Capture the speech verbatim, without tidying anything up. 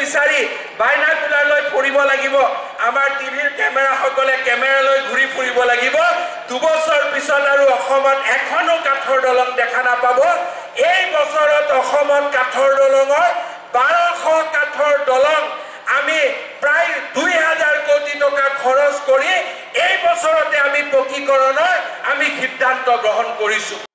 বিচাৰি বাইনাকুলাৰ লৈ ফুৰিব লাগিব আমাৰ টিভিৰ কেমেৰা সকলে কেমেৰা লৈ ঘূৰি ফুৰিব লাগিব দুবছৰ পিছত আৰু অসমত এখনো কাঠৰ দলং দেখা নাপাব এই বছৰত অসমত কাঠৰ দলঙৰ বাৰশ কাঠৰ দলং আমি প্ৰায় দুই হাজাৰ কোটি টকা খৰচ কৰি এই বছৰতে আমি পকীকৰণৰ আমি সিদ্ধান্ত গ্ৰহণ কৰিছো